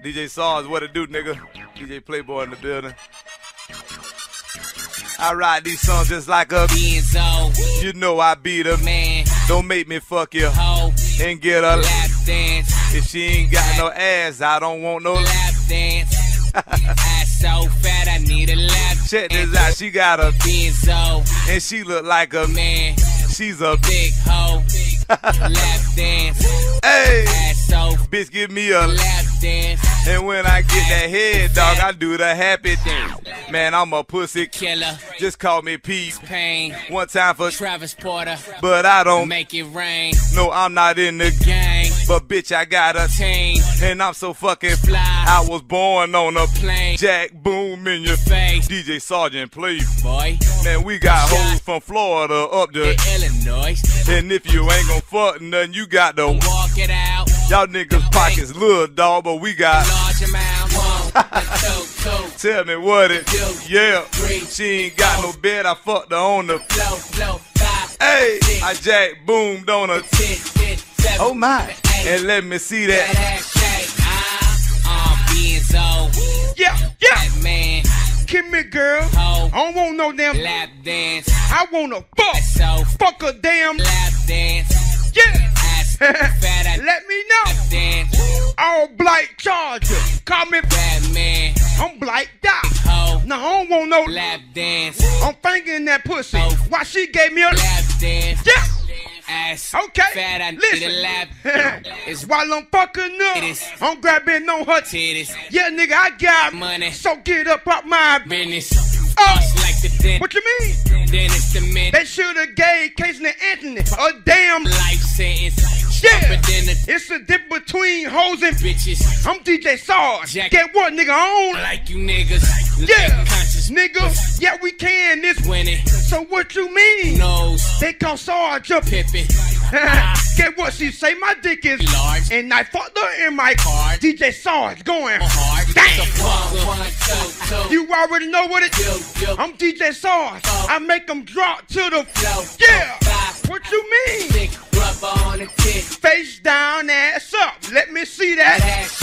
DJ Sarge, what it do, nigga? DJ Playboy in the building. I ride these songs just like a Benzo. You know I beat a man. Don't make me fuck your hoe and get a lap dance. If she ain't got no ass, I don't want no lap dance. Ass so fat, I need a lap. Check this out, she got a Benzo and she look like a man. She's a big hoe. Lap dance. Hey, ass so bitch, give me a lap dance. And when I get that head, dog, I do the happy dance. Man, I'm a pussy killer. Just call me Pete Payne. One time for Travis Porter, but I don't make it rain. No, I'm not in the gang, but bitch, I got a team, and I'm so fucking fly. I was born on a plane. Jack Boom in your face. DJ Sergeant Playboy. Man, we got hoes from Florida up to Illinois. And if you ain't gon' fuck nothing, you got to walk it out. Y'all niggas pockets little, dog, but we got large amount. Tell me what it do. Yeah, she ain't got no bed, I fucked her on the floor. Hey, I Jack Boomed on her. Oh my, and let me see that. Yeah, man. Give me, girl. I don't want no damn lap dance. I want a fuck a damn lap dance. Yeah. Fat, let me know. All black Charger. Call me Batman. I'm blacked out. No, I don't want no lap dance. I'm thinking that pussy. Why she gave me a lap dance? Yeah. Ass okay. Fat, I listen. Need a lap. It's while I'm fucking up, I'm grabbing on her titties. Yeah, nigga, I got money. So get up out my business. Like the what you mean? Then it's the men. They should've gave Casey and Anthony a damn life sentence. Yeah, it's a dip between hoes and bitches. I'm DJ Sarge. Get what, nigga, on? Like you niggas. Yeah, nigga. Yeah, we can this winning. So what you mean? Nose. They call Sarge a Pippin. Get what she say? My dick is large, and I fucked her in my car. DJ Sarge going hard. Damn. You already know what it is. I'm DJ Sarge. I make them drop to the floor. Yeah. What you mean? On the tip. Face down, ass up. Let me see that.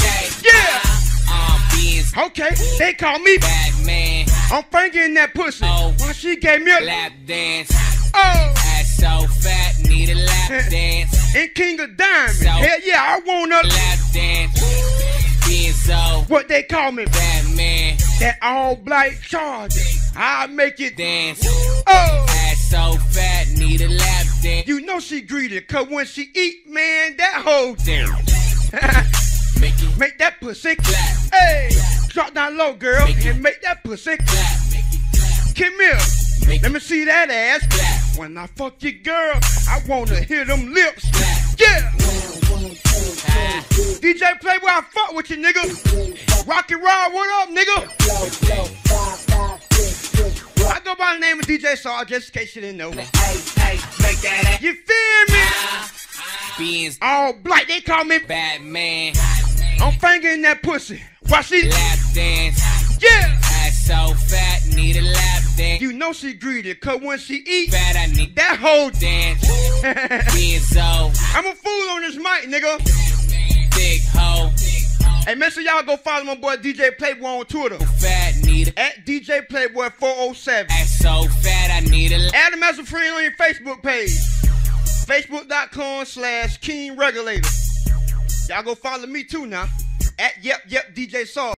Yeah. Okay. They call me Batman. I'm thinking that pussy. Why she gave me a lap dance. Oh. Ass so fat, need a lap dance. And King of Diamonds. Hell yeah, I want a lap dance. Benzo. What they call me? Batman. That all black Charger. I'll make it dance. Oh. Ass so fat, need a lap dance. You know she greedy, cause when she eat, man, that whole damn. Make that pussy clap. Hey, drop down low, girl, and make that pussy clap. Come here. Let me see that ass clap. When I fuck you, girl, I wanna hear them lips. Yeah. DJ Playboy, I fuck with you, nigga. Rocky Rod, what up, nigga? I go by the name of DJ Sarge, just in case you didn't know. You feel me? Beans. All black, they call me Batman. I'm fingering that pussy. Why she lap dance? Yeah. Ass so fat, need a lap dance. You know she greedy, cause when she eat, fat, I need that whole dance. Benzo. I'm a fool on this mic, nigga. Big hoe. Hey, make sure y'all go follow my boy DJ Playboy on Twitter. Fat, need at DJ Playboy 407. Ass so fat, I need a add him as a friend on your Facebook page. Facebook.com/KingRegulator. Y'all go follow me too now. At Yep DJ Sarge.